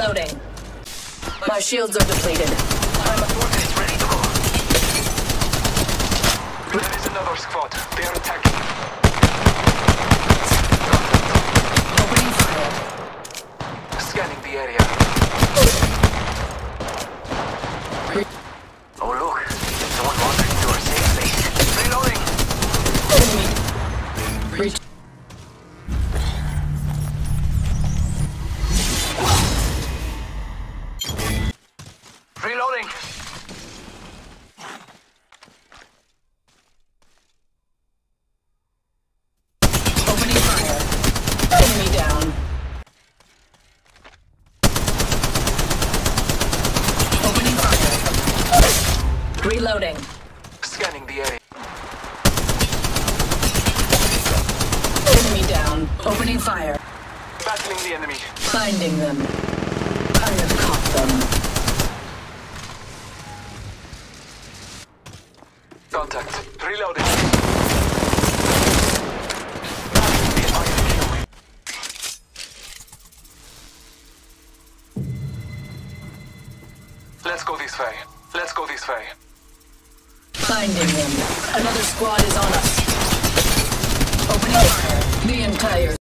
Reloading. My shields are depleted. I'm a fortress is ready to go. There is another squad. They are attacking. Opening fire. Scanning the area. Oh look, someone wandered into our safe space. Reloading. Enemy. Reach. Reloading. Opening fire. Enemy down. Opening fire. Reloading. Scanning the area. Enemy down. Opening fire. Battling the enemy. Finding them. I have caught them. Contact. Reloading. Let's go this way. Let's go this way. Finding them. Another squad is on us. Opening fire. The entire